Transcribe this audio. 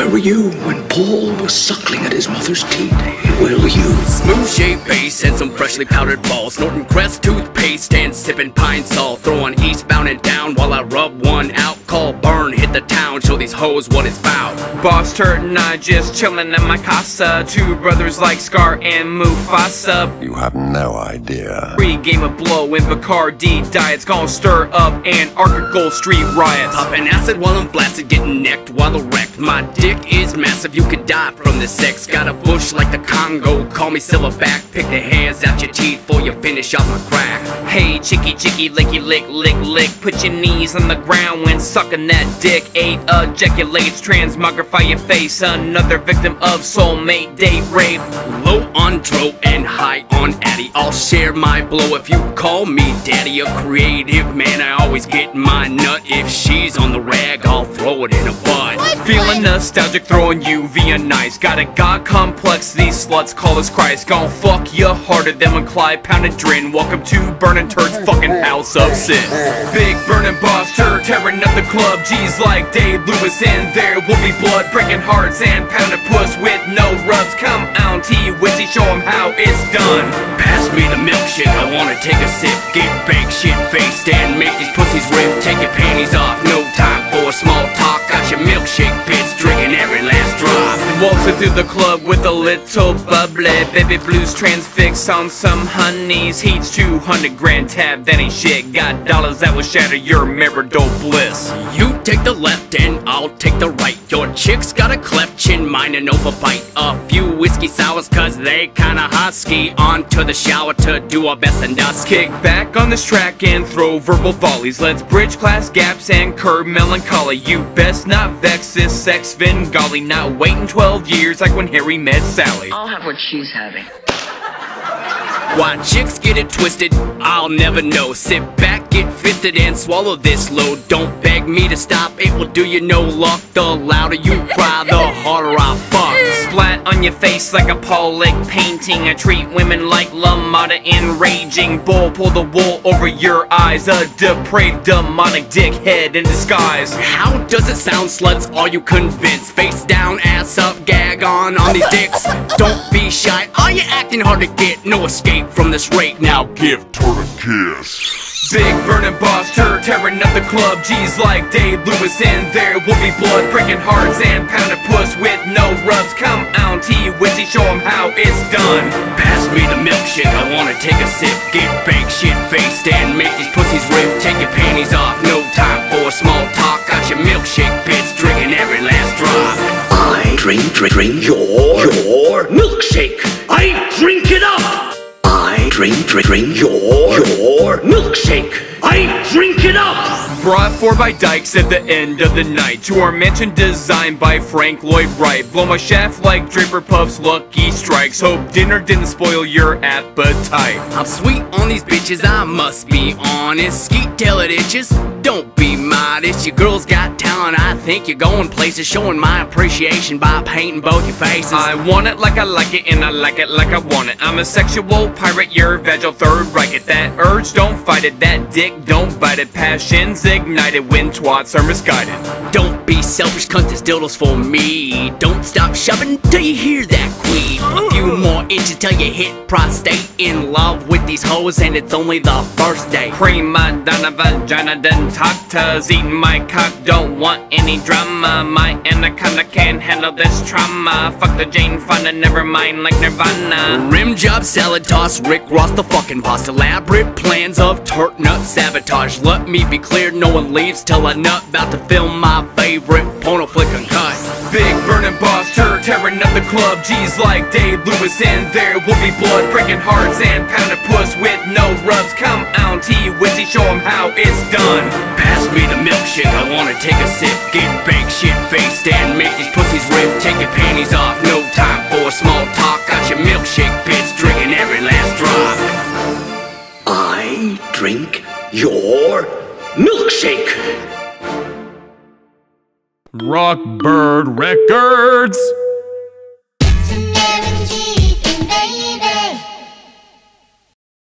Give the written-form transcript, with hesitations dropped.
Where were you when Paul was suckling at his mother's teat? Where were you? Smooth shaved face and some freshly powdered balls, snorting Crest toothpaste and sipping Pine Sol, throwing eastbound and down while I rub one out. Call burn, hit the town, show these hoes what it's bout. Boss Turd and I just chillin' in my casa, two brothers like Scar and Mufasa. You have no idea. Pre-game of blow in Bacardi diets, gonna stir up anarchical street riots. Popping acid while I'm blasted, getting necked while erect. My dick is massive, you could die from the sex. Got a bush like the Congo, call me silverback. Pick the hairs out your teeth before you finish off my crack. Hey, chicky, licky, lick, lick, lick. Put your knees on the ground when sucking that dick. 8 ejaculates, transmogrify your face. Another victim of soulmate date rape. Low on dro and high on addy. I'll share my blow if you call me daddy. A creative man, I always get my nut. If she's on the rag, I'll throw it in a butt. Feeling nostalgic, throwing you via nice. Got a god complex, these sluts call us Christ. Gon' fuck you harder than when Clyde pounded Drin. Welcome to Burning Turd's fucking house of sin. Big burning boss turd, tearing up the club. G's like Dave Lewis, and there will be blood, breaking hearts and pounding puss with no rubs. Come on, T-Wizzy, show 'em how it's done. Pass me the milkshake, I wanna take a sip. Get baked, shit-faced, and make these pussies rip. Take your panties off, no time for small talk. Got your milkshake, bitch, drinking every last drop. Waltzing through the club with a little bubbly. Baby blues transfix on some honeys. Heats 200 grand tab, that ain't shit. Got dollars that will shatter your marital bliss. You take the left and I'll take the right. Your chick's got a cleft chin, mine an overbite. A few whiskey sours cause they kinda husky. On to the shower to do our best and us. Kick back on this track and throw verbal volleys. Let's bridge class gaps and curb melancholy. You best not vex this sex Bengali. Not waiting 12 years like when Harry met Sally. I'll have what she's having. Why chicks get it twisted, I'll never know. Sit back, get fisted, and swallow this load. Don't beg me to stop, it will do you no luck. The louder you cry, the harder I fuck. Splat on your face like a Paul Lake painting. I treat women like LaMotta in Raging Bull. Pull the wool over your eyes, a depraved demonic dickhead in disguise. How does it sound, sluts? Are you convinced? Face down, ass up, gag on these dicks. Don't be shy, are you acting hard to get? No escape from this rape, now give Turd a kiss. Big burning boss turd, tearing up the club. G's like Dave Lewis, and there will be blood, breaking hearts and pounding puss with no rubs. Come on, T-Wizzy, show 'em how it's done. Pass me the milkshake, I wanna take a sip. Get baked, shit-faced, and make these pussies rip. Take your panties off, no time for small talk. Got your milkshake, bitch, drinking every last drop. I drink your milkshake. I drink it up. I drink your milkshake. I drink it up. Brought for by Dykes at the end of the night to our mansion designed by Frank Lloyd Wright. Blow my shaft like Draper Puff's Lucky Strikes. Hope dinner didn't spoil your appetite. I'm sweet on these bitches, I must be honest. Skeet tail it itches, don't be modest. Your girl's got talent, I think you're going places. Showing my appreciation by painting both your faces. I want it like I like it, and I like it like I want it. I'm a sexual pirate, you're vaginal third Reich it. That urge, don't fight it, that dick, don't bite it. Passions ignited when twats are misguided. Don't be selfish, cunt, this dildo's for me. Don't stop shoving till you hear that queen. A few more inches till you hit prostate. In love with these hoes and it's only the first day. Prima donna vagina dentatas, eating my cock, don't want any drama. My anaconda can't handle this trauma. Fuck the Jane Fonda, never mind like Nirvana. Rim job, salad toss, Rick Ross the fucking boss. Elaborate plans of turd nut sabotage. Let me be clear, no one leaves till a nut. About to film my favorite porno flick uncut. Big burning boss turd, tearing up the club. G's like Dave Lewis, and there will be blood, breaking hearts and pounding puss with no rubs. Come on, T-Wizzy, show 'em how it's done. Pass me the milkshake, I wanna take a sip. Get baked, shit-faced, and make these pussies rip. Take your panties off, no time for small talk. Got your milkshake, bitch, drinking every last drop. I drink your milkshake. Rockbird Records.